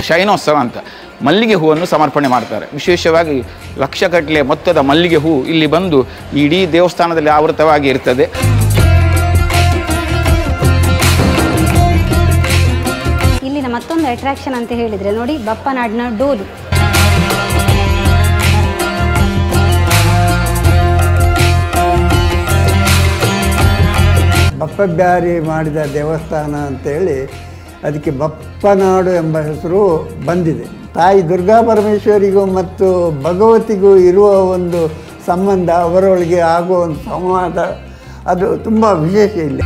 ಶಯನೋತ್ಸವ ಅಂತ ಮಲ್ಲಿಗೆ ಹೂವನ್ನು ಸಮರ್ಪಣೆ ಮಾಡ್ತಾರೆ. ವಿಶೇಷವಾಗಿ ಲಕ್ಷಗಟ್ಟಲೆ ಮೊತ್ತದ ಮಲ್ಲಿಗೆ ಹೂ ಇಲ್ಲಿ ಬಂದು ಇಡೀ ದೇವಸ್ಥಾನದಲ್ಲಿ ಆವೃತವಾಗಿ ಇರ್ತದೆ. ಇಲ್ಲಿನ ಮತ್ತೊಂದು ಅಟ್ರಾಕ್ಷನ್ ಅಂತ ಹೇಳಿದರೆ ನೋಡಿ, ಬಪ್ಪನಾಡಿನ ಡೋಲು. ಬಪ್ಪಬ್ಯಾರಿ ಮಾಡಿದ ದೇವಸ್ಥಾನ ಅಂತೇಳಿ ಅದಕ್ಕೆ ಬಪ್ಪನಾಡು ಎಂಬ ಹೆಸರು ಬಂದಿದೆ. ತಾಯಿ ದುರ್ಗಾ ಪರಮೇಶ್ವರಿಗೂ ಮತ್ತು ಭಗವತಿಗೂ ಇರುವ ಒಂದು ಸಂಬಂಧ, ಅವರೊಳಗೆ ಆಗುವ ಒಂದು ಸಂವಾದ, ಅದು ತುಂಬ ವಿಶೇಷ ಇಲ್ಲಿ.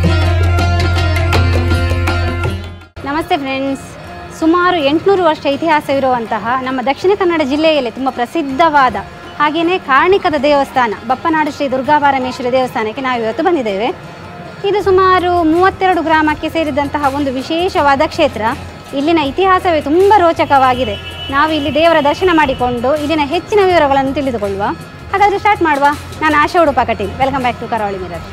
ನಮಸ್ತೆ ಫ್ರೆಂಡ್ಸ್. ಸುಮಾರು 800 ವರ್ಷ ಇತಿಹಾಸವಿರುವಂತಹ ನಮ್ಮ ದಕ್ಷಿಣ ಕನ್ನಡ ಜಿಲ್ಲೆಯಲ್ಲಿ ತುಂಬ ಪ್ರಸಿದ್ಧವಾದ ಹಾಗೆಯೇ ಕಾರಣಿಕದ ದೇವಸ್ಥಾನ ಬಪ್ಪನಾಡು ಶ್ರೀ ದುರ್ಗಾ ಪರಮೇಶ್ವರಿ ದೇವಸ್ಥಾನಕ್ಕೆ ನಾವು ಇವತ್ತು ಬಂದಿದ್ದೇವೆ. ಇದು ಸುಮಾರು 32 ಗ್ರಾಮಕ್ಕೆ ಸೇರಿದಂತಹ ಒಂದು ವಿಶೇಷವಾದ ಕ್ಷೇತ್ರ. ಇಲ್ಲಿನ ಇತಿಹಾಸವೇ ತುಂಬ ರೋಚಕವಾಗಿದೆ. ನಾವು ಇಲ್ಲಿ ದೇವರ ದರ್ಶನ ಮಾಡಿಕೊಂಡು ಇಲ್ಲಿನ ಹೆಚ್ಚಿನ ವಿವರಗಳನ್ನು ತಿಳಿದುಕೊಳ್ಳುವ. ಹಾಗಾದರೆ ಸ್ಟಾರ್ಟ್ ಮಾಡುವ. ನಾನು Asha Udupa Kateel. Welcome back to Karavali Mirror.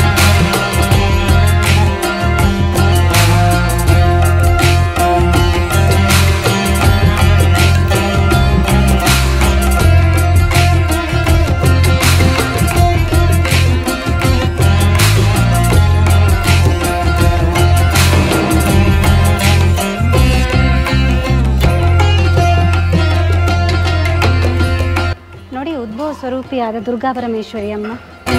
ನೋಡಿ, ಉದ್ಭವ ಸ್ವರೂಪಿಯಾದ ದುರ್ಗಾ ಪರಮೇಶ್ವರಿ ಅಮ್ಮ.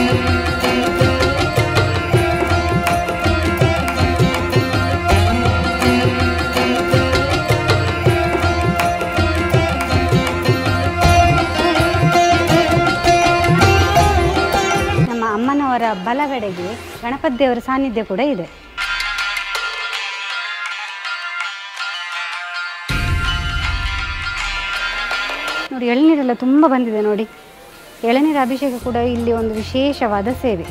ನಮ್ಮ ಅಮ್ಮನವರ ಬಲಗಡೆಗೆ ಗಣಪತಿ ದೇವರ ಸಾನ್ನಿಧ್ಯ ಕೂಡ ಇದೆ. ನೋಡಿ, ಎಳನೀರೆಲ್ಲ ತುಂಬ ಬಂದಿದೆ. ನೋಡಿ, ಎಳನೀರು ಅಭಿಷೇಕ ಕೂಡ ಇಲ್ಲಿ ಒಂದು ವಿಶೇಷವಾದ ಸೇವೆ.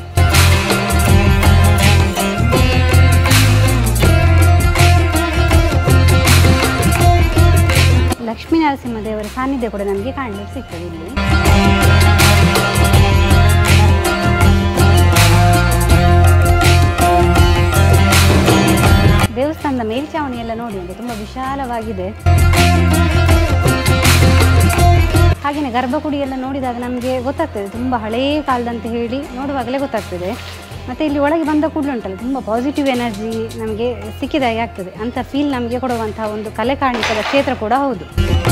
ಲಕ್ಷ್ಮೀ ನರಸಿಂಹ ದೇವರ ಸಾನ್ನಿಧ್ಯ ಕೂಡ ನಮಗೆ ಕಾಣಲಿಕ್ಕೆ ಸಿಗ್ತದೆ ಇಲ್ಲಿ. ದೇವಸ್ಥಾನದ ಮೇಲ್ಛಾವಣಿ ಎಲ್ಲ ನೋಡಿ, ಅಂದರೆ ತುಂಬ ವಿಶಾಲವಾಗಿದೆ. ಹಾಗೆಯೇ ಗರ್ಭಗುಡಿ ಎಲ್ಲ ನೋಡಿದಾಗ ನಮಗೆ ಗೊತ್ತಾಗ್ತದೆ, ತುಂಬ ಹಳೆಯ ಕಾಲದಂತ ಹೇಳಿ ನೋಡುವಾಗಲೇ ಗೊತ್ತಾಗ್ತದೆ. ಮತ್ತು ಇಲ್ಲಿ ಒಳಗೆ ಬಂದ ಕೂಡಲೇ ಉಂಟಲ್ಲ, ತುಂಬ ಪಾಸಿಟಿವ್ ಎನರ್ಜಿ ನಮಗೆ ಸಿಕ್ಕಿದಾಗೆ ಆಗ್ತದೆ ಅಂತ ಫೀಲ್ ನಮಗೆ ಕೊಡುವಂತಹ ಒಂದು ಕಲೆ ಕಾಣಿಕದ ಕ್ಷೇತ್ರ ಕೂಡ ಹೌದು.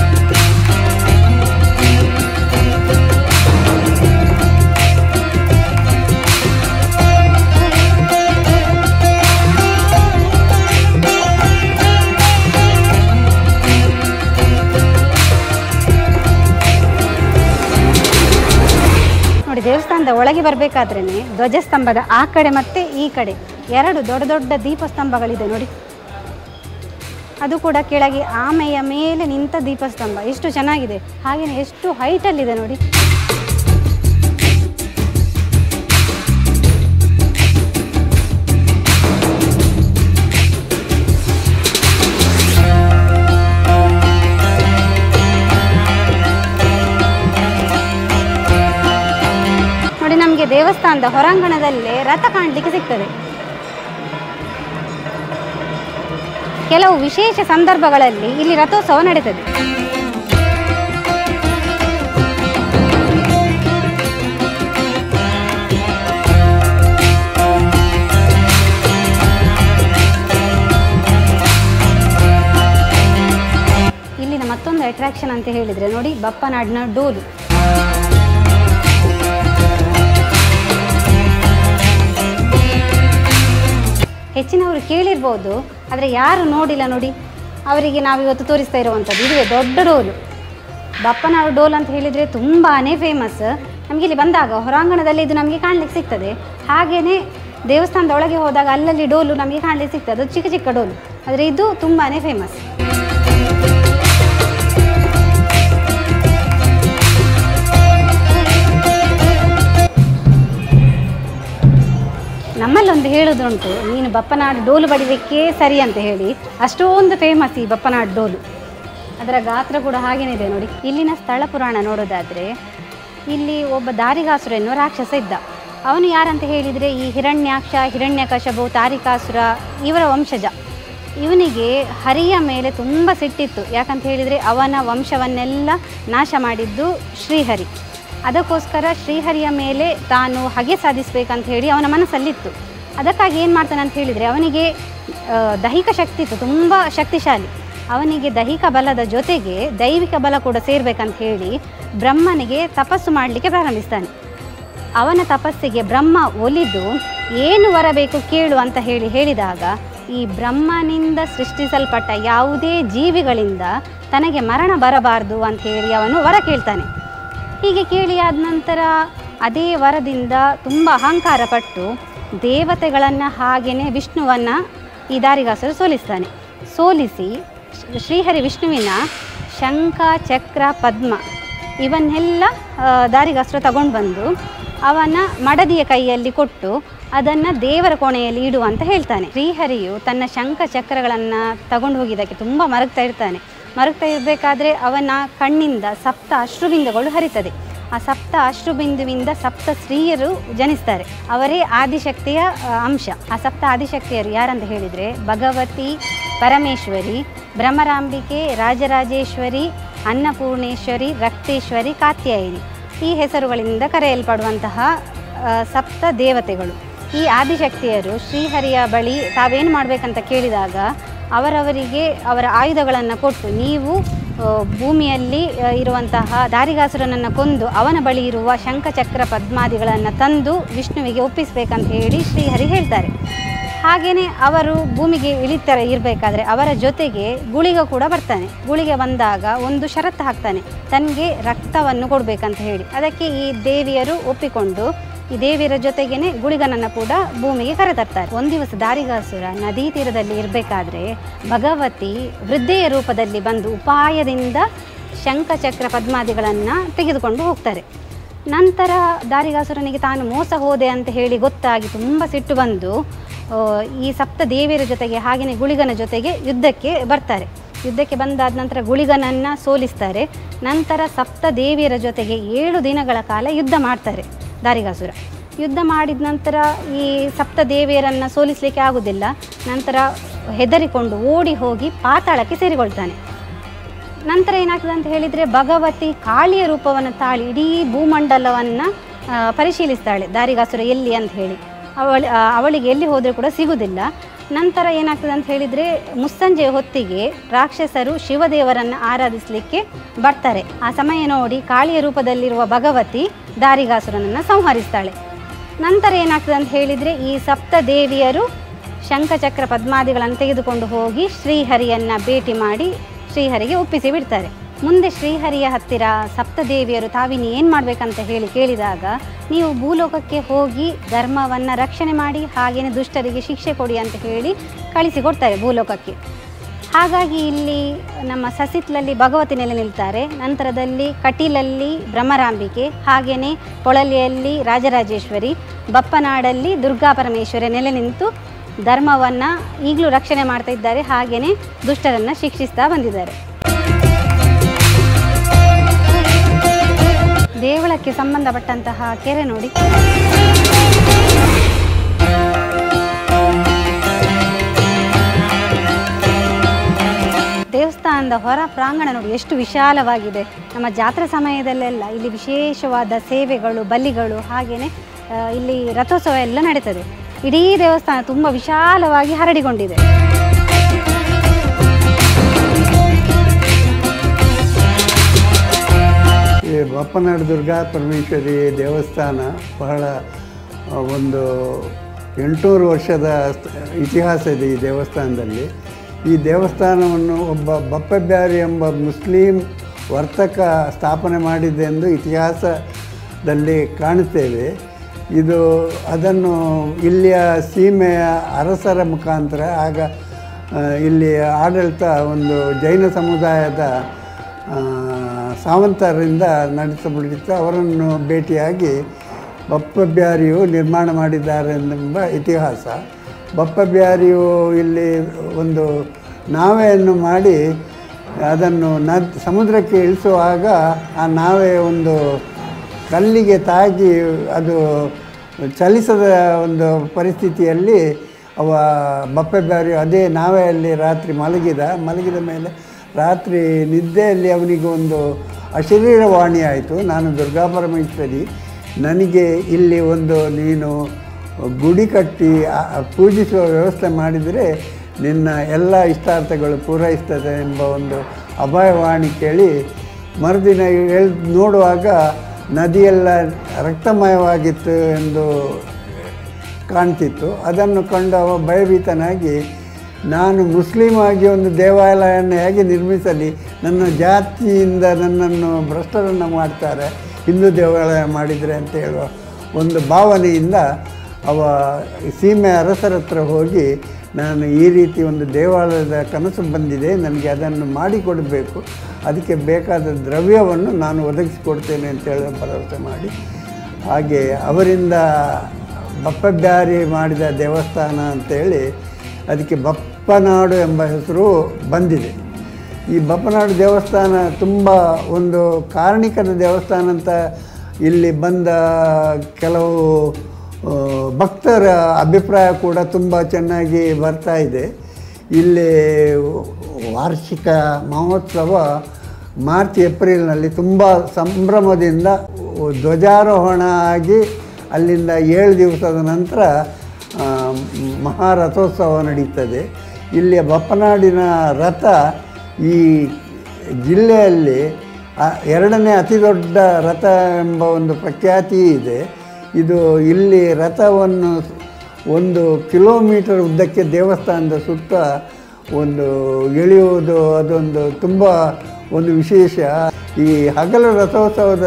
ನೋಡಿ, ದೇವಸ್ಥಾನದ ಒಳಗೆ ಬರಬೇಕಾದ್ರೇ ಧ್ವಜಸ್ತಂಭದ ಆ ಕಡೆ ಮತ್ತು ಈ ಕಡೆ 2 ದೊಡ್ಡ ದೊಡ್ಡ ದೀಪಸ್ತಂಭಗಳಿದೆ ನೋಡಿ. ಅದು ಕೂಡ ಕೆಳಗೆ ಆಮೆಯ ಮೇಲೆ ನಿಂತ ದೀಪಸ್ತಂಭ. ಎಷ್ಟು ಚೆನ್ನಾಗಿದೆ, ಹಾಗೆಯೇ ಎಷ್ಟು ಹೈಟಲ್ಲಿದೆ ನೋಡಿ. ನಮಗೆ ದೇವಸ್ಥಾನದ ಹೊರಾಂಗಣದಲ್ಲೇ ರಥ ಕಾಣಲಿಕ್ಕೆ ಸಿಗ್ತದೆ. ಕೆಲವು ವಿಶೇಷ ಸಂದರ್ಭಗಳಲ್ಲಿ ಇಲ್ಲಿ ರಥೋತ್ಸವ ನಡೀತದೆ. ಇಲ್ಲಿನ ಮತ್ತೊಂದು ಅಟ್ರಾಕ್ಷನ್ ಅಂತ ಹೇಳಿದರೆ ನೋಡಿ, ಬಪ್ಪನಾಡಿನ ಡೋಲು. ಹೆಚ್ಚಿನವರು ಕೇಳಿರ್ಬೋದು, ಆದರೆ ಯಾರು ನೋಡಿಲ್ಲ ನೋಡಿ, ಅವರಿಗೆ ನಾವಿವತ್ತು ತೋರಿಸ್ತಾ ಇರುವಂಥದ್ದು ಇದುವೇ ದೊಡ್ಡ ಡೋಲು. ಬಪ್ಪನಾಡು ಡೋಲ್ ಅಂತ ಹೇಳಿದರೆ ತುಂಬಾ ಫೇಮಸ್. ನಮಗೆ ಇಲ್ಲಿ ಬಂದಾಗ ಹೊರಾಂಗಣದಲ್ಲಿ ಇದು ನಮಗೆ ಕಾಣಲಿಕ್ಕೆ ಸಿಗ್ತದೆ. ಹಾಗೆಯೇ ದೇವಸ್ಥಾನದ ಒಳಗೆ ಹೋದಾಗ ಅಲ್ಲಲ್ಲಿ ಡೋಲು ನಮಗೆ ಕಾಣಲಿಕ್ಕೆ ಸಿಗ್ತದೆ. ಅದು ಚಿಕ್ಕ ಚಿಕ್ಕ ಡೋಲು, ಆದರೆ ಇದು ತುಂಬಾ ಫೇಮಸ್. ನಮ್ಮಲ್ಲೊಂದು ಹೇಳೋದುಂಟು, ನೀನು ಬಪ್ಪನಾಡು ಡೋಲು ಬಡಿಲಿಕ್ಕೆ ಸರಿ ಅಂತ ಹೇಳಿ. ಅಷ್ಟೊಂದು ಫೇಮಸ್ ಈ ಬಪ್ಪನಾಡು ಡೋಲು. ಅದರ ಗಾತ್ರ ಕೂಡ ಹಾಗೇನಿದೆ ನೋಡಿ. ಇಲ್ಲಿನ ಸ್ಥಳ ಪುರಾಣ ನೋಡೋದಾದರೆ, ಇಲ್ಲಿ ಒಬ್ಬ ದಾರಿಕಾಸುರ ಎನ್ನುವ ರಾಕ್ಷಸ ಇದ್ದ. ಅವನು ಯಾರಂತ ಹೇಳಿದರೆ ಈ ಹಿರಣ್ಯಾಕ್ಷ, ಹಿರಣ್ಯಕಶಪು, ತಾರಿಕಾಸುರ ಇವರ ವಂಶಜ. ಇವನಿಗೆ ಹರಿಯ ಮೇಲೆ ತುಂಬ ಸಿಟ್ಟಿತ್ತು. ಯಾಕಂತ ಹೇಳಿದರೆ ಅವನ ವಂಶವನ್ನೆಲ್ಲ ನಾಶ ಮಾಡಿದ್ದು ಶ್ರೀಹರಿ. ಅದಕ್ಕೋಸ್ಕರ ಶ್ರೀಹರಿಯ ಮೇಲೆ ತಾನು ಹಗೆ ಸಾಧಿಸಬೇಕಂತ ಹೇಳಿ ಅವನ ಮನಸ್ಸಲ್ಲಿತ್ತು. ಅದಕ್ಕಾಗಿ ಏನು ಮಾಡ್ತಾನೆ ಅಂತ ಹೇಳಿದರೆ, ಅವನಿಗೆ ದೈಹಿಕ ಶಕ್ತಿ ಇತ್ತು, ತುಂಬ ಶಕ್ತಿಶಾಲಿ. ಅವನಿಗೆ ದೈಹಿಕ ಬಲದ ಜೊತೆಗೆ ದೈವಿಕ ಬಲ ಕೂಡ ಸೇರಬೇಕಂತ ಹೇಳಿ ಬ್ರಹ್ಮನಿಗೆ ತಪಸ್ಸು ಮಾಡಲಿಕ್ಕೆ ಪ್ರಾರಂಭಿಸ್ತಾನೆ. ಅವನ ತಪಸ್ಸಿಗೆ ಬ್ರಹ್ಮ ಒಲಿದು ಏನು ಬರಬೇಕು ಕೇಳು ಅಂತ ಹೇಳಿದಾಗ, ಈ ಬ್ರಹ್ಮನಿಂದ ಸೃಷ್ಟಿಸಲ್ಪಟ್ಟ ಯಾವುದೇ ಜೀವಿಗಳಿಂದ ತನಗೆ ಮರಣ ಬರಬಾರ್ದು ಅಂತ ಹೇಳಿ ಅವನು ವರ ಕೇಳ್ತಾನೆ. ಹೀಗೆ ಕೇಳಿ ಆದ ನಂತರ ಅದೇ ವರದಿಂದ ತುಂಬ ಅಹಂಕಾರ ಪಟ್ಟು ದೇವತೆಗಳನ್ನು ಹಾಗೆಯೇ ವಿಷ್ಣುವನ್ನು ಈ ದಾರಿಗಾಸುರ ಸೋಲಿಸಿ ಶ್ರೀಹರಿ ವಿಷ್ಣುವಿನ ಶಂಖ ಚಕ್ರ ಪದ್ಮ ಇವನ್ನೆಲ್ಲ ದಾರಿಗಾಸುರ ತಗೊಂಡು ಬಂದು ಅವನ ಮಡದಿಯ ಕೈಯಲ್ಲಿ ಕೊಟ್ಟು ಅದನ್ನು ದೇವರ ಕೋಣೆಯಲ್ಲಿ ಇಡು ಅಂತ ಹೇಳ್ತಾನೆ. ಶ್ರೀಹರಿಯು ತನ್ನ ಶಂಖ ಚಕ್ರಗಳನ್ನು ತಗೊಂಡು ಹೋಗಿದ್ದಕ್ಕೆ ತುಂಬ ಮರಗ್ತಾ ಇರಬೇಕಾದ್ರೆ ಅವನ ಕಣ್ಣಿಂದ ಸಪ್ತ ಅಶ್ರುಬಿಂದುಗಳು ಹರಿತದೆ. ಆ ಸಪ್ತ ಅಶ್ರುಬಿಂದುವಿಂದ ಸಪ್ತ ಸ್ತ್ರೀಯರು ಜನಿಸ್ತಾರೆ. ಅವರೇ ಆದಿಶಕ್ತಿಯ ಅಂಶ. ಆ ಸಪ್ತ ಆದಿಶಕ್ತಿಯರು ಯಾರಂತ ಹೇಳಿದರೆ, ಭಗವತಿ, ಪರಮೇಶ್ವರಿ, ಬ್ರಹ್ಮರಾಂಬಿಕೆ, ರಾಜರಾಜೇಶ್ವರಿ, ಅನ್ನಪೂರ್ಣೇಶ್ವರಿ, ರಕ್ತೇಶ್ವರಿ, ಕಾತ್ಯಾಯಿನಿ. ಈ ಹೆಸರುಗಳಿಂದ ಕರೆಯಲ್ಪಡುವಂತಹ ಸಪ್ತ ದೇವತೆಗಳು. ಈ ಆದಿಶಕ್ತಿಯರು ಶ್ರೀಹರಿಯ ಬಳಿ ತಾವೇನು ಮಾಡಬೇಕಂತ ಕೇಳಿದಾಗ ಅವರವರಿಗೆ ಅವರ ಆಯುಧಗಳನ್ನು ಕೊಟ್ಟು, ನೀವು ಭೂಮಿಯಲ್ಲಿ ಇರುವಂತಹ ದಾರಿಗಾಸುರನನ್ನು ಕೊಂದು ಅವನ ಬಳಿ ಇರುವ ಶಂಖಚಕ್ರ ಪದ್ಮಾದಿಗಳನ್ನು ತಂದು ವಿಷ್ಣುವಿಗೆ ಒಪ್ಪಿಸಬೇಕಂತ ಹೇಳಿ ಶ್ರೀಹರಿ ಹೇಳ್ತಾರೆ. ಹಾಗೆಯೇ ಅವರು ಭೂಮಿಗೆ ಇರಬೇಕಾದ್ರೆ ಅವರ ಜೊತೆಗೆ ಗುಳಿಗ ಕೂಡ ಬರ್ತಾನೆ. ಗುಳಿಗೆ ಬಂದಾಗ ಒಂದು ಷರತ್ತು ಹಾಕ್ತಾನೆ, ತನಗೆ ರಕ್ತವನ್ನು ಕೊಡಬೇಕಂತ ಹೇಳಿ. ಅದಕ್ಕೆ ಈ ದೇವಿಯರು ಒಪ್ಪಿಕೊಂಡು ಈ ದೇವಿಯರ ಜೊತೆಗೇ ಗುಳಿಗನನ್ನು ಕೂಡ ಭೂಮಿಗೆ ಕರೆತರ್ತಾರೆ. ಒಂದು ದಿವಸ ದಾರಿಗಾಸುರ ನದಿ ತೀರದಲ್ಲಿ ಇರಬೇಕಾದ್ರೆ ಭಗವತಿ ವೃದ್ಧೆಯ ರೂಪದಲ್ಲಿ ಬಂದು ಉಪಾಯದಿಂದ ಶಂಖಚಕ್ರ ಪದ್ಮಾದಿಗಳನ್ನು ತೆಗೆದುಕೊಂಡು ಹೋಗ್ತಾರೆ. ನಂತರ ದಾರಿಗಾಸುರನಿಗೆ ತಾನು ಮೋಸ ಹೋದೆ ಅಂತ ಹೇಳಿ ಗೊತ್ತಾಗಿ ತುಂಬ ಸಿಟ್ಟು ಬಂದು ಈ ಸಪ್ತ ದೇವಿಯರ ಜೊತೆಗೆ ಹಾಗೆಯೇ ಗುಳಿಗನ ಜೊತೆಗೆ ಯುದ್ಧಕ್ಕೆ ಬರ್ತಾರೆ. ಯುದ್ಧಕ್ಕೆ ಬಂದಾದ ನಂತರ ಗುಳಿಗನನ್ನು ಸೋಲಿಸ್ತಾರೆ. ನಂತರ ಸಪ್ತ ದೇವಿಯರ ಜೊತೆಗೆ 7 ದಿನಗಳ ಕಾಲ ಯುದ್ಧ ಮಾಡ್ತಾರೆ ದಾರಿಗಾಸುರ. ಯುದ್ಧ ಮಾಡಿದ ನಂತರ ಈ ಸಪ್ತ ದೇವಿಯರನ್ನು ಸೋಲಿಸಲಿಕ್ಕೆ ಆಗೋದಿಲ್ಲ. ನಂತರ ಹೆದರಿಕೊಂಡು ಓಡಿ ಹೋಗಿ ಪಾತಾಳಕ್ಕೆ ಸೇರಿಕೊಳ್ತಾನೆ. ನಂತರ ಏನಾಗ್ತದೆ ಅಂತ ಹೇಳಿದರೆ, ಭಗವತಿ ಕಾಳಿಯ ರೂಪವನ್ನು ತಾಳಿ ಇಡೀ ಭೂಮಂಡಲವನ್ನು ಪರಿಶೀಲಿಸ್ತಾಳೆ ದಾರಿಗಾಸುರ ಎಲ್ಲಿ ಅಂತ ಹೇಳಿ. ಅವಳಿಗೆ ಎಲ್ಲಿ ಹೋದರೂ ಕೂಡ ಸಿಗುವುದಿಲ್ಲ. ನಂತರ ಏನಾಗ್ತದೆ ಅಂತ ಹೇಳಿದರೆ, ಮುಸ್ಸಂಜೆಯ ಹೊತ್ತಿಗೆ ರಾಕ್ಷಸರು ಶಿವದೇವರನ್ನು ಆರಾಧಿಸಲಿಕ್ಕೆ ಬರ್ತಾರೆ. ಆ ಸಮಯ ನೋಡಿ ಕಾಳಿಯ ರೂಪದಲ್ಲಿರುವ ಭಗವತಿ ದಾರಿಗಾಸುರನನ್ನು ಸಂಹರಿಸ್ತಾಳೆ. ನಂತರ ಏನಾಗ್ತದೆ ಅಂತ ಹೇಳಿದರೆ, ಈ ಸಪ್ತ ದೇವಿಯರು ಶಂಖಚಕ್ರ ಪದ್ಮಾದಿಗಳನ್ನು ತೆಗೆದುಕೊಂಡು ಹೋಗಿ ಶ್ರೀಹರಿಯನ್ನು ಭೇಟಿ ಮಾಡಿ ಶ್ರೀಹರಿಗೆ ಒಪ್ಪಿಸಿ ಬಿಡ್ತಾರೆ. ಮುಂದೆ ಶ್ರೀಹರಿಯ ಹತ್ತಿರ ಸಪ್ತದೇವಿಯರು ತಾವಿನಿ ಏನು ಮಾಡಬೇಕಂತ ಕೇಳಿದಾಗ, ನೀವು ಭೂಲೋಕಕ್ಕೆ ಹೋಗಿ ಧರ್ಮವನ್ನು ರಕ್ಷಣೆ ಮಾಡಿ ಹಾಗೆಯೇ ದುಷ್ಟರಿಗೆ ಶಿಕ್ಷೆ ಕೊಡಿ ಅಂತ ಹೇಳಿ ಕಳಿಸಿಕೊಡ್ತಾರೆ ಭೂಲೋಕಕ್ಕೆ. ಹಾಗಾಗಿ ಇಲ್ಲಿ ನಮ್ಮ ಸಸಿತ್ಲಲ್ಲಿ ಭಗವತಿ ನೆಲೆ ನಿಲ್ತಾರೆ. ನಂತರದಲ್ಲಿ ಕಟೀಲಲ್ಲಿ ಬ್ರಹ್ಮರಾಂಬಿಕೆ, ಹಾಗೆಯೇ ಪೊಳಲಿಯಲ್ಲಿ ರಾಜರಾಜೇಶ್ವರಿ, ಬಪ್ಪನಾಡಲ್ಲಿ ದುರ್ಗಾ ಪರಮೇಶ್ವರಿ ನೆಲೆ ನಿಂತು ಧರ್ಮವನ್ನು ಈಗಲೂ ರಕ್ಷಣೆ ಮಾಡ್ತಾ ಇದ್ದಾರೆ. ಹಾಗೆಯೇ ದುಷ್ಟರನ್ನು ಶಿಕ್ಷಿಸ್ತಾ ಬಂದಿದ್ದಾರೆ. ದೇವಳಕ್ಕೆ ಸಂಬಂಧಪಟ್ಟಂತಹ ಕೆರೆ ನೋಡಿ. ದೇವಸ್ಥಾನದ ಹೊರ ಪ್ರಾಂಗಣ ನೋಡಿ ಎಷ್ಟು ವಿಶಾಲವಾಗಿದೆ. ನಮ್ಮ ಜಾತ್ರಾ ಸಮಯದಲ್ಲೆಲ್ಲ ಇಲ್ಲಿ ವಿಶೇಷವಾದ ಸೇವೆಗಳು, ಬಲಿಗಳು, ಹಾಗೆಯೇ ಇಲ್ಲಿ ರಥೋತ್ಸವ ಎಲ್ಲ ನಡೀತದೆ. ಇಡೀ ದೇವಸ್ಥಾನ ತುಂಬ ವಿಶಾಲವಾಗಿ ಹರಡಿಕೊಂಡಿದೆ. ಈ ಬಪ್ಪನಾಡು ದುರ್ಗಾ ಪರಮೇಶ್ವರಿ ದೇವಸ್ಥಾನ ಬಹಳ ಒಂದು 800 ವರ್ಷದ ಇತಿಹಾಸ ಇದೆ ಈ ದೇವಸ್ಥಾನದಲ್ಲಿ. ಈ ದೇವಸ್ಥಾನವನ್ನು ಒಬ್ಬ ಬಪ್ಪಬ್ಯಾರಿ ಎಂಬ ಮುಸ್ಲಿಂ ವರ್ತಕ ಸ್ಥಾಪನೆ ಮಾಡಿದ್ದೆಂದು ಇತಿಹಾಸದಲ್ಲಿ ಕಾಣುತ್ತೇವೆ. ಅದನ್ನು ಇಲ್ಲಿಯ ಸೀಮೆಯ ಅರಸರ ಮುಖಾಂತರ ಆಗ ಇಲ್ಲಿ ಆಡಳಿತ ಒಂದು ಜೈನ ಸಮುದಾಯದ ಸಾವಂತರಿಂದ ನಡೆಸಲ್ಪಟ್ಟಿತ್ತು. ಅವರನ್ನು ಭೇಟಿಯಾಗಿ ಬಪ್ಪಬ್ಯಾರಿಯು ನಿರ್ಮಾಣ ಮಾಡಿದ್ದಾರೆ ಎಂಬ ಇತಿಹಾಸ. ಬಪ್ಪಬ್ಯಾರಿಯು ಇಲ್ಲಿ ಒಂದು ನಾವೆಯನ್ನು ಮಾಡಿ ಅದನ್ನು ಸಮುದ್ರಕ್ಕೆ ಇಳಿಸುವಾಗ ಆ ನಾವೆ ಒಂದು ಕಲ್ಲಿಗೆ ತಾಗಿ ಅದು ಚಲಿಸದ ಒಂದು ಪರಿಸ್ಥಿತಿಯಲ್ಲಿ ಅವ ಬಪ್ಪೆಬ್ಯಾರಿ ಅದೇ ನಾವೇ ಅಲ್ಲಿ ರಾತ್ರಿ ಮಲಗಿದ ಮೇಲೆ ರಾತ್ರಿ ನಿದ್ದೆಯಲ್ಲಿ ಅವನಿಗೆ ಒಂದು ಅಶರೀರವಾಣಿ ಆಯಿತು. ನಾನು ದುರ್ಗಾಪರಮೇಶ್ವರಿ, ನನಗೆ ಇಲ್ಲಿ ಒಂದು ನೀನು ಗುಡಿ ಕಟ್ಟಿ ಪೂಜಿಸುವ ವ್ಯವಸ್ಥೆ ಮಾಡಿದರೆ ನಿನ್ನ ಎಲ್ಲ ಇಷ್ಟಾರ್ಥಗಳು ಪೂರೈಸ್ತದೆ ಎಂಬ ಒಂದು ಅಭಯವಾಣಿ ಕೇಳಿ ಮರುದಿನ ನೋಡುವಾಗ ನದಿಯೆಲ್ಲ ರಕ್ತಮಯವಾಗಿತ್ತು ಎಂದು ಕಾಣ್ತಿತ್ತು. ಅದನ್ನು ಕಂಡು ಅವ ಭಯಭೀತನಾಗಿ, ನಾನು ಮುಸ್ಲಿಂ ಆಗಿ ಒಂದು ದೇವಾಲಯವನ್ನು ಹೇಗೆ ನಿರ್ಮಿಸಲಿ, ನನ್ನ ಜಾತಿಯಿಂದ ನನ್ನನ್ನು ಭ್ರಷ್ಟರನ್ನು ಮಾಡ್ತಾರೆ ಹಿಂದೂ ದೇವಾಲಯ ಮಾಡಿದರೆ ಅಂತ ಹೇಳುವ ಒಂದು ಭಾವನೆಯಿಂದ ಅವ ಸೀಮೆ ಅರಸರ ಹತ್ರ ಹೋಗಿ, ನಾನು ಈ ರೀತಿ ಒಂದು ದೇವಾಲಯದ ಕನಸು ಬಂದಿದೆ, ನನಗೆ ಅದನ್ನು ಮಾಡಿಕೊಡಬೇಕು, ಅದಕ್ಕೆ ಬೇಕಾದ ದ್ರವ್ಯವನ್ನು ನಾನು ಒದಗಿಸಿಕೊಡ್ತೇನೆ ಅಂತೇಳಿ ಭರವಸೆ ಮಾಡಿ, ಹಾಗೆ ಅವರಿಂದ ಬಪ್ಪಬ್ಯಾರಿ ಮಾಡಿದ ದೇವಸ್ಥಾನ ಅಂತೇಳಿ ಅದಕ್ಕೆ ಬಪ್ಪನಾಡು ಎಂಬ ಹೆಸರು ಬಂದಿದೆ. ಈ ಬಪ್ಪನಾಡು ದೇವಸ್ಥಾನ ತುಂಬ ಒಂದು ಕಾರಣಿಕದ ದೇವಸ್ಥಾನ ಅಂತ ಇಲ್ಲಿ ಬಂದ ಕೆಲವು ಭಕ್ತರ ಅಭಿಪ್ರಾಯ ಕೂಡ ತುಂಬ ಚೆನ್ನಾಗಿ ಬರ್ತಾ ಇದೆ. ಇಲ್ಲಿ ವಾರ್ಷಿಕ ಮಹೋತ್ಸವ ಮಾರ್ಚ್ ಏಪ್ರಿಲ್ನಲ್ಲಿ ತುಂಬ ಸಂಭ್ರಮದಿಂದ ಧ್ವಜಾರೋಹಣ ಆಗಿ ಅಲ್ಲಿಂದ 7 ದಿವಸದ ನಂತರ ಮಹಾರಥೋತ್ಸವ ನಡೀತದೆ. ಇಲ್ಲಿಯ ಬಪ್ಪನಾಡಿನ ರಥ ಈ ಜಿಲ್ಲೆಯಲ್ಲಿ 2ನೇ ಅತಿ ದೊಡ್ಡ ರಥ ಎಂಬ ಒಂದು ಪ್ರಖ್ಯಾತಿ ಇದೆ. ಇದು ಇಲ್ಲಿ ರಥವನ್ನು 1 ಕಿಲೋಮೀಟರ್ ಉದ್ದಕ್ಕೆ ದೇವಸ್ಥಾನದ ಸುತ್ತ ಒಂದು ಎಳೆಯುವುದು ಅದೊಂದು ತುಂಬ ಒಂದು ವಿಶೇಷ. ಈ ಹಗಲು ರಥೋತ್ಸವದ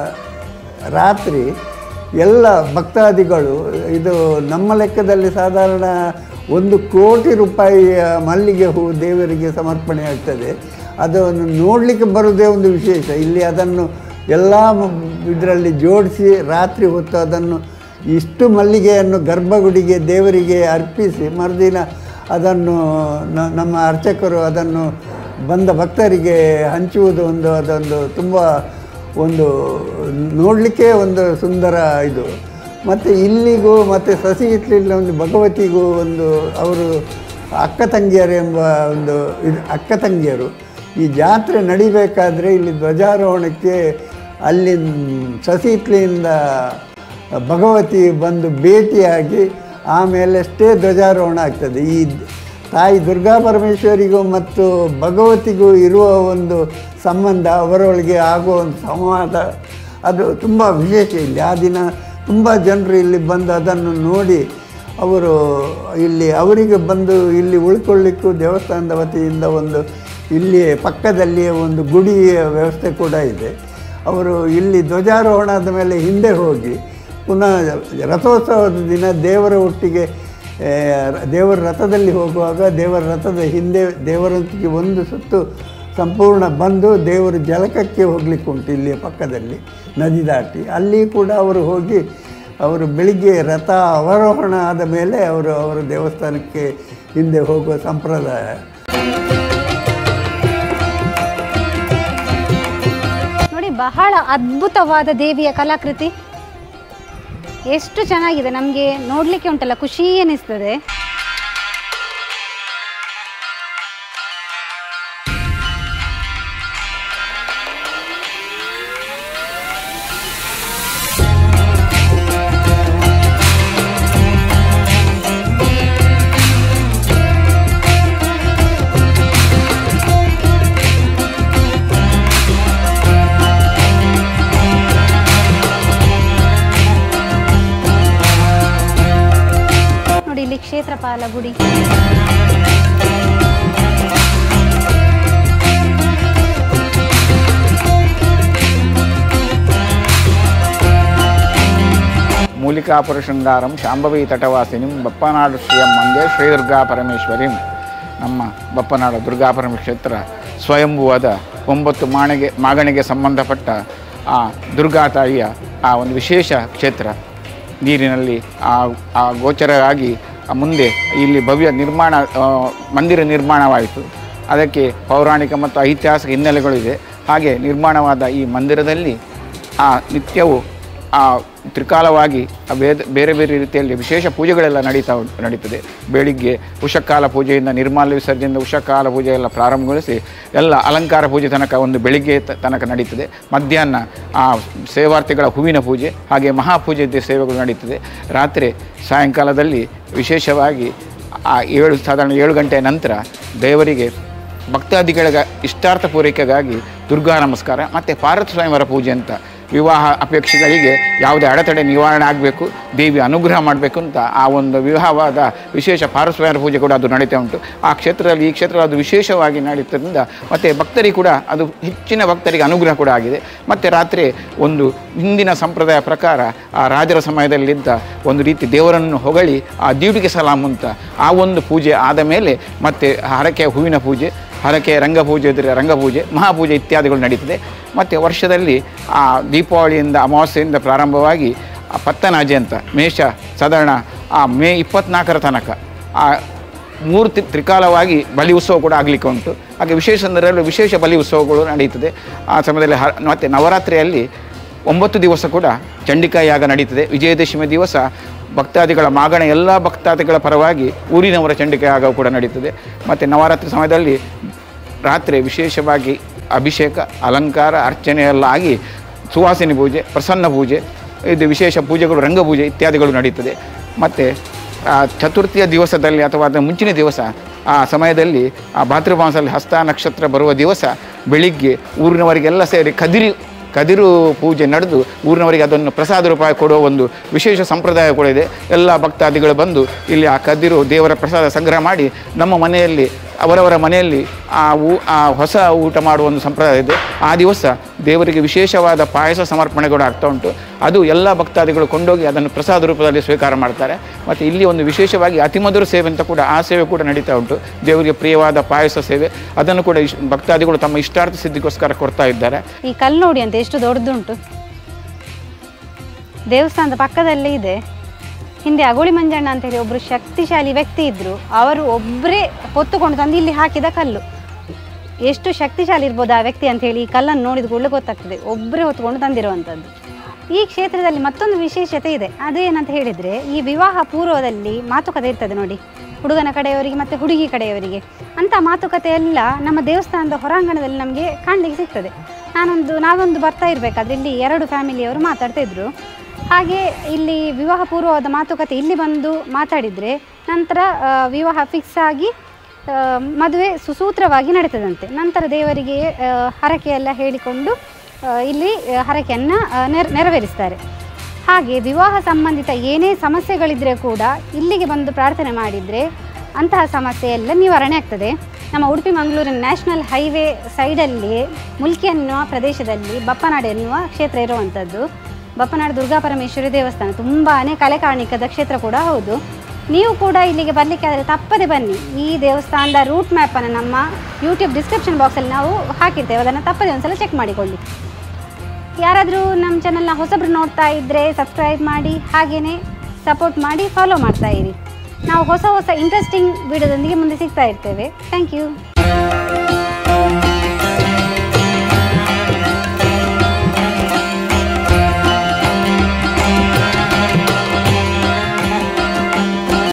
ರಾತ್ರಿ ಎಲ್ಲ ಭಕ್ತಾದಿಗಳು, ಇದು ನಮ್ಮ ಲೆಕ್ಕದಲ್ಲಿ ಸಾಧಾರಣ 1 ಕೋಟಿ ರೂಪಾಯಿಯ ಮಲ್ಲಿಗೆ ಹೂ ದೇವರಿಗೆ ಸಮರ್ಪಣೆ ಆಗ್ತದೆ. ಅದನ್ನು ನೋಡಲಿಕ್ಕೆ ಬರೋದೇ ಒಂದು ವಿಶೇಷ. ಇಲ್ಲಿ ಅದನ್ನು ಎಲ್ಲ ಇದರಲ್ಲಿ ಜೋಡಿಸಿ ರಾತ್ರಿ ಹೊತ್ತು ಅದನ್ನು ಇಷ್ಟು ಮಲ್ಲಿಗೆಯನ್ನು ಗರ್ಭಗುಡಿಗೆ ದೇವರಿಗೆ ಅರ್ಪಿಸಿ ಮರುದಿನ ಅದನ್ನು ನಮ್ಮ ಅರ್ಚಕರು ಅದನ್ನು ಬಂದ ಭಕ್ತರಿಗೆ ಹಂಚುವುದು ಅದೊಂದು ತುಂಬ ಒಂದು ನೋಡಲಿಕ್ಕೆ ಒಂದು ಸುಂದರ ಇದು. ಮತ್ತು ಇಲ್ಲಿಗೂ ಮತ್ತು ಸಸಿ ಇಟ್ಲಿಲ್ಲ ಒಂದು ಭಗವತಿಗೂ ಒಂದು ಅವರು ಅಕ್ಕ ತಂಗಿಯರು ಎಂಬ ಒಂದು ಇದು ಅಕ್ಕ ತಂಗಿಯರು. ಈ ಜಾತ್ರೆ ನಡಿಬೇಕಾದರೆ ಇಲ್ಲಿ ಧ್ವಜಾರೋಹಣಕ್ಕೆ ಅಲ್ಲಿ ಸಸಿ ಇಟ್ಲಿಯಿಂದ ಭಗವತಿ ಬಂದು ಭೇಟಿಯಾಗಿ ಆಮೇಲಷ್ಟೇ ಧ್ವಜಾರೋಹಣ ಆಗ್ತದೆ. ಈ ತಾಯಿ ದುರ್ಗಾ ಪರಮೇಶ್ವರಿಗೂ ಮತ್ತು ಭಗವತಿಗೂ ಇರುವ ಒಂದು ಸಂಬಂಧ, ಅವರೊಳಗೆ ಆಗುವ ಒಂದು ಸಂವಾದ, ಅದು ತುಂಬ ವಿಶೇಷ. ಇಲ್ಲಿ ಆ ದಿನ ತುಂಬ ಜನರು ಇಲ್ಲಿ ಬಂದು ಅದನ್ನು ನೋಡಿ ಅವರು ಇಲ್ಲಿ ಅವರಿಗೆ ಬಂದು ಇಲ್ಲಿ ಉಳ್ಕೊಳ್ಳಿಕ್ಕೂ ದೇವಸ್ಥಾನದ ವತಿಯಿಂದ ಒಂದು ಇಲ್ಲಿ ಪಕ್ಕದಲ್ಲಿಯೇ ಒಂದು ಗುಡಿಯ ವ್ಯವಸ್ಥೆ ಕೂಡ ಇದೆ. ಅವರು ಇಲ್ಲಿ ಧ್ವಜಾರೋಹಣದ ಮೇಲೆ ಹಿಂದೆ ಹೋಗಿ ಪುನಃ ರಥೋತ್ಸವದ ದಿನ ದೇವರ ಒಟ್ಟಿಗೆ ದೇವರ ರಥದಲ್ಲಿ ಹೋಗುವಾಗ ದೇವರ ರಥದ ಹಿಂದೆ ದೇವರೊಂದಿಗೆ ಒಂದು ಸುತ್ತು ಸಂಪೂರ್ಣ ಬಂದು ದೇವರು ಜಲಕಕ್ಕೆ ಹೋಗಲಿಕ್ಕೆ ಉಂಟು ಇಲ್ಲಿಯ ಪಕ್ಕದಲ್ಲಿ ನದಿ ದಾಟಿ. ಅಲ್ಲಿ ಕೂಡ ಅವರು ಹೋಗಿ ಅವರು ಬೆಳಿಗ್ಗೆ ರಥ ಅವರೋಹಣ ಆದ ಮೇಲೆ ಅವರ ದೇವಸ್ಥಾನಕ್ಕೆ ಹಿಂದೆ ಹೋಗುವ ಸಂಪ್ರದಾಯ. ನೋಡಿ, ಬಹಳ ಅದ್ಭುತವಾದ ದೇವಿಯ ಕಲಾಕೃತಿ, ಎಷ್ಟು ಚೆನ್ನಾಗಿದೆ. ನಮಗೆ ನೋಡಲಿಕ್ಕೆ ಉಂಟಲ್ಲ, ಖುಷಿ ಅನ್ನಿಸ್ತದೆ. ಇಲ್ಲಿ ಕ್ಷೇತ್ರಪಾಲ ಗುಡಿ, ಮೂಲಿಕಾಪುರ ಶೃಂಗಾರಂ ಶಾಂಭವಿ ತಟವಾಸಿನಿಂ ಬಪ್ಪನಾಡು ಶ್ರೀಯಂ ಮಂದೆ ಶ್ರೀ ದುರ್ಗಾ ಪರಮೇಶ್ವರಿಂ. ನಮ್ಮ ಬಪ್ಪನಾಡು ದುರ್ಗಾ ಪರಮೇಶ್ವರ ಸ್ವಯಂಭುವಾದ 9 ಮಾಗಣಿಗೆ ಸಂಬಂಧಪಟ್ಟ ಆ ದುರ್ಗಾ ತಾಯಿಯ ಆ ಒಂದು ವಿಶೇಷ ಕ್ಷೇತ್ರ. ನೀರಿನಲ್ಲಿ ಆ ಗೋಚರವಾಗಿ ಮುಂದೆ ಇಲ್ಲಿ ಭವ್ಯ ಮಂದಿರ ನಿರ್ಮಾಣವಾಯಿತು. ಅದಕ್ಕೆ ಪೌರಾಣಿಕ ಮತ್ತು ಐತಿಹಾಸಿಕ ಹಿನ್ನೆಲೆಗಳಿದೆ. ಹಾಗೆ ನಿರ್ಮಾಣವಾದ ಈ ಮಂದಿರದಲ್ಲಿ ನಿತ್ಯವೂ ತ್ರಿಕಾಲವಾಗಿ ಬೇರೆ ಬೇರೆ ರೀತಿಯಲ್ಲಿ ವಿಶೇಷ ಪೂಜೆಗಳೆಲ್ಲ ನಡೀತದೆ. ಬೆಳಿಗ್ಗೆ ಉಷಕಾಲ ಪೂಜೆಯಿಂದ ನಿರ್ಮಾಲ್ಯ ವಿಸರ್ಜನೆಯಿಂದ ಉಷಕಾಲ ಪೂಜೆ ಎಲ್ಲ ಪ್ರಾರಂಭಗೊಳಿಸಿ ಎಲ್ಲ ಅಲಂಕಾರ ಪೂಜೆ ತನಕ ಒಂದು ಬೆಳಿಗ್ಗೆ ತನಕ ನಡೀತದೆ. ಮಧ್ಯಾಹ್ನ ಸೇವಾರ್ಥಿಗಳ ಹೂವಿನ ಪೂಜೆ ಹಾಗೆ ಮಹಾಪೂಜೆ ಸೇವೆಗಳು ನಡೀತದೆ. ರಾತ್ರಿ ಸಾಯಂಕಾಲದಲ್ಲಿ ವಿಶೇಷವಾಗಿ ಸಾಧಾರಣ 7 ಗಂಟೆಯ ನಂತರ ದೇವರಿಗೆ ಭಕ್ತಾದಿಗಳ ಇಷ್ಟಾರ್ಥ ಪೂರೈಕೆಗಾಗಿ ದುರ್ಗಾ ನಮಸ್ಕಾರ ಮತ್ತು ಪಾರ್ವತಿ ಸ್ವಯಂವರ ಪೂಜೆ ಅಂತ ವಿವಾಹ ಅಪೇಕ್ಷೆಗಳಿಗೆ ಯಾವುದೇ ಅಡೆತಡೆ ನಿವಾರಣೆ ಆಗಬೇಕು, ದೇವಿ ಅನುಗ್ರಹ ಮಾಡಬೇಕು ಅಂತ ಆ ಒಂದು ವಿವಾಹವಾದ ವಿಶೇಷ ಪಾರ್ವತಿ ಸ್ವಯಂವರ ಪೂಜೆ ಕೂಡ ಅದು ನಡೀತಾ ಉಂಟು. ಈ ಕ್ಷೇತ್ರದಲ್ಲಿ ಅದು ವಿಶೇಷವಾಗಿ ನಡೀತದ್ರಿಂದ ಮತ್ತು ಭಕ್ತರಿಗೆ ಕೂಡ ಅದು ಹೆಚ್ಚಿನ ಭಕ್ತರಿಗೆ ಅನುಗ್ರಹ ಕೂಡ ಆಗಿದೆ. ಮತ್ತು ರಾತ್ರಿ ಒಂದು ಹಿಂದಿನ ಸಂಪ್ರದಾಯ ಪ್ರಕಾರ ಆ ರಾಜರ ಸಮಯದಲ್ಲಿದ್ದ ಒಂದು ರೀತಿ ದೇವರನ್ನು ಹೊಗಳಿ ಆ ದೀವಿಗೆ ಸಲಾಮ್ ಅಂತ ಆ ಒಂದು ಪೂಜೆ ಆದ ಮೇಲೆ ಮತ್ತು ಹರಕೆಯ ಹೂವಿನ ಪೂಜೆ, ಹರಕೆ ರಂಗಪೂಜೆ ಇದ್ದರೆ ರಂಗಪೂಜೆ, ಮಹಾಪೂಜೆ ಇತ್ಯಾದಿಗಳು ನಡೀತದೆ. ಮತ್ತು ವರ್ಷದಲ್ಲಿ ಆ ದೀಪಾವಳಿಯಿಂದ ಅಮಾವಾಸ್ಯೆಯಿಂದ ಪ್ರಾರಂಭವಾಗಿ ಪತ್ತನಾಜೆ ಅಂತ ಸಾಧಾರಣ ಮೇ 24 ತನಕ ಆ 3 ತ್ರಿಕಾಲವಾಗಿ ಬಲಿ ಉತ್ಸವ ಕೂಡ ಆಗಲಿಕ್ಕೆ ಉಂಟು. ಹಾಗೆ ವಿಶೇಷ ಸಂದರ್ಭದಲ್ಲಿ ವಿಶೇಷ ಬಲಿ ಉತ್ಸವಗಳು ನಡೀತದೆ. ಆ ಸಮಯದಲ್ಲಿ ಮತ್ತು ನವರಾತ್ರಿಯಲ್ಲಿ 9 ದಿವಸ ಕೂಡ ಚಂಡಿಕಾ ಯಾಗ ನಡೀತದೆ. ವಿಜಯದಶಮಿ ದಿವಸ ಭಕ್ತಾದಿಗಳ ಮಾಗಣ ಎಲ್ಲ ಭಕ್ತಾದಿಗಳ ಪರವಾಗಿ ಊರಿನವರ ಚಂಡಿಕಾ ಯಾಗ ಕೂಡ ನಡೀತದೆ. ಮತ್ತು ನವರಾತ್ರಿ ಸಮಯದಲ್ಲಿ ರಾತ್ರಿ ವಿಶೇಷವಾಗಿ ಅಭಿಷೇಕ, ಅಲಂಕಾರ, ಅರ್ಚನೆ ಎಲ್ಲ ಆಗಿ ಸುವಾಸಿನಿ ಪೂಜೆ, ಪ್ರಸನ್ನ ಪೂಜೆ, ಇದು ವಿಶೇಷ ಪೂಜೆಗಳು, ರಂಗಪೂಜೆ ಇತ್ಯಾದಿಗಳು ನಡೀತದೆ. ಮತ್ತು ಚತುರ್ಥಿಯ ದಿವಸದಲ್ಲಿ ಅಥವಾ ಅದರ ಮುಂಚಿನ ದಿವಸ ಆ ಸಮಯದಲ್ಲಿ ಆ ಭಾದ್ರಮಾಸದಲ್ಲಿ ಹಸ್ತ ನಕ್ಷತ್ರ ಬರುವ ದಿವಸ ಬೆಳಿಗ್ಗೆ ಊರಿನವರಿಗೆಲ್ಲ ಸೇರಿ ಕದಿರು ಪೂಜೆ ನಡೆದು ಊರಿನವರಿಗೆ ಅದನ್ನು ಪ್ರಸಾದ ರೂಪ ಕೊಡುವ ಒಂದು ವಿಶೇಷ ಸಂಪ್ರದಾಯ ಕೂಡ ಇದೆ. ಎಲ್ಲ ಭಕ್ತಾದಿಗಳು ಬಂದು ಇಲ್ಲಿ ಆ ಕದಿರು ದೇವರ ಪ್ರಸಾದ ಸಂಗ್ರಹ ಮಾಡಿ ನಮ್ಮ ಮನೆಯಲ್ಲಿ ಅವರವರ ಮನೆಯಲ್ಲಿ ಆ ಹೊಸ ಊಟ ಮಾಡುವ ಒಂದು ಸಂಪ್ರದಾಯ ಇದೆ. ಆ ದಿವಸ ದೇವರಿಗೆ ವಿಶೇಷವಾದ ಪಾಯಸ ಸಮರ್ಪಣೆ ಕೂಡ ಆಗ್ತಾ ಉಂಟು. ಅದು ಎಲ್ಲ ಭಕ್ತಾದಿಗಳು ಕೊಂಡೋಗಿ ಅದನ್ನು ಪ್ರಸಾದ ರೂಪದಲ್ಲಿ ಸ್ವೀಕಾರ ಮಾಡ್ತಾರೆ. ಮತ್ತು ಇಲ್ಲಿ ಒಂದು ವಿಶೇಷವಾಗಿ ಅತಿಮಧುರ ಸೇವೆ ಅಂತ ಕೂಡ ಆ ಸೇವೆ ಕೂಡ ನಡೀತಾ ಉಂಟು. ದೇವರಿಗೆ ಪ್ರಿಯವಾದ ಪಾಯಸ ಸೇವೆ, ಅದನ್ನು ಕೂಡ ಭಕ್ತಾದಿಗಳು ತಮ್ಮ ಇಷ್ಟಾರ್ಥ ಸಿದ್ಧಿಗೋಸ್ಕರ ಕೊಡ್ತಾ ಇದ್ದಾರೆ. ಈ ಕಲ್ಲು ನೋಡಿ ಅಂತ ಎಷ್ಟು ದೊಡ್ಡದುಂಟು. ದೇವಸ್ಥಾನದ ಪಕ್ಕದಲ್ಲೇ ಇದೆ. ಹಿಂದೆ ಅಗೋಳಿ ಮಂಜಣ್ಣ ಅಂತ ಹೇಳಿ ಒಬ್ಬರು ಶಕ್ತಿಶಾಲಿ ವ್ಯಕ್ತಿ ಇದ್ದರು. ಅವರು ಒಬ್ಬರೇ ಹೊತ್ತುಕೊಂಡು ತಂದು ಇಲ್ಲಿ ಹಾಕಿದ ಕಲ್ಲು. ಎಷ್ಟು ಶಕ್ತಿಶಾಲಿ ಇರ್ಬೋದು ಆ ವ್ಯಕ್ತಿ ಅಂತ ಹೇಳಿ ಈ ಕಲ್ಲನ್ನು ನೋಡಿದ ಕೂಡಲೇ ಗೊತ್ತಾಗ್ತದೆ. ಒಬ್ಬರೇ ಹೊತ್ತುಕೊಂಡು ತಂದಿರುವಂಥದ್ದು. ಈ ಕ್ಷೇತ್ರದಲ್ಲಿ ಮತ್ತೊಂದು ವಿಶೇಷತೆ ಇದೆ. ಅದೇನಂತ ಹೇಳಿದರೆ, ಈ ವಿವಾಹ ಪೂರ್ವದಲ್ಲಿ ಮಾತುಕತೆ ಇರ್ತದೆ ನೋಡಿ, ಹುಡುಗನ ಕಡೆಯವರಿಗೆ ಮತ್ತು ಹುಡುಗಿ ಕಡೆಯವರಿಗೆ. ಅಂಥ ಮಾತುಕತೆ ಎಲ್ಲ ನಮ್ಮ ದೇವಸ್ಥಾನದ ಹೊರಾಂಗಣದಲ್ಲಿ ನಮಗೆ ಕಾಣಲಿಕ್ಕೆ ಸಿಗ್ತದೆ. ನಾವೊಂದು ಬರ್ತಾ ಇರಬೇಕಾದ್ರೆ ಇಲ್ಲಿ 2 ಫ್ಯಾಮಿಲಿಯವರು ಮಾತಾಡ್ತಾಯಿದ್ರು. ಹಾಗೆ ಇಲ್ಲಿ ವಿವಾಹ ಪೂರ್ವವಾದ ಮಾತುಕತೆ ಇಲ್ಲಿ ಬಂದು ಮಾತಾಡಿದರೆ ನಂತರ ವಿವಾಹ ಫಿಕ್ಸ್ ಆಗಿ ಮದುವೆ ಸುಸೂತ್ರವಾಗಿ ನಡೀತದಂತೆ. ನಂತರ ದೇವರಿಗೆ ಹರಕೆಯೆಲ್ಲ ಹೇಳಿಕೊಂಡು ಇಲ್ಲಿ ಹರಕೆಯನ್ನು ನೆರವೇರಿಸ್ತಾರೆ. ಹಾಗೆ ವಿವಾಹ ಸಂಬಂಧಿತ ಏನೇ ಸಮಸ್ಯೆಗಳಿದ್ದರೆ ಕೂಡ ಇಲ್ಲಿಗೆ ಬಂದು ಪ್ರಾರ್ಥನೆ ಮಾಡಿದರೆ ಅಂತಹ ಸಮಸ್ಯೆ ಎಲ್ಲ ನಿವಾರಣೆ ಆಗ್ತದೆ. ನಮ್ಮ ಉಡುಪಿ ಮಂಗಳೂರಿನ ನ್ಯಾಷನಲ್ ಹೈವೇ ಸೈಡಲ್ಲಿ ಮುಲ್ಕಿ ಎನ್ನುವ ಪ್ರದೇಶದಲ್ಲಿ ಬಪ್ಪನಾಡು ಎನ್ನುವ ಕ್ಷೇತ್ರ ಇರುವಂಥದ್ದು. ಬಪ್ಪನಾಡು ದುರ್ಗಾ ಪರಮೇಶ್ವರಿ ದೇವಸ್ಥಾನ ತುಂಬಾ ಕಲೆಕಾರ್ಣಿಕದ ಕ್ಷೇತ್ರ ಕೂಡ ಹೌದು. ನೀವು ಕೂಡ ಇಲ್ಲಿಗೆ ಬರಲಿಕ್ಕೆ ಆದರೆ ತಪ್ಪದೆ ಬನ್ನಿ. ಈ ದೇವಸ್ಥಾನದ ರೂಟ್ ಮ್ಯಾಪನ್ನು ನಮ್ಮ ಯೂಟ್ಯೂಬ್ ಡಿಸ್ಕ್ರಿಪ್ಷನ್ ಬಾಕ್ಸಲ್ಲಿ ನಾವು ಹಾಕಿರ್ತೇವೆ, ಅದನ್ನು ತಪ್ಪದೆ ಒಂದ್ಸಲ ಚೆಕ್ ಮಾಡಿಕೊಳ್ಳಿ. ಯಾರಾದರೂ ನಮ್ಮ ಚಾನಲ್ನ ಹೊಸಬ್ರು ನೋಡ್ತಾ ಇದ್ದರೆ ಸಬ್ಸ್ಕ್ರೈಬ್ ಮಾಡಿ, ಹಾಗೆಯೇ ಸಪೋರ್ಟ್ ಮಾಡಿ, ಫಾಲೋ ಮಾಡ್ತಾ ಇರಿ. ನಾವು ಹೊಸ ಇಂಟ್ರೆಸ್ಟಿಂಗ್ ವಿಡಿಯೋದೊಂದಿಗೆ ಮುಂದೆ ಸಿಗ್ತಾ ಇರ್ತೇವೆ. Thank you.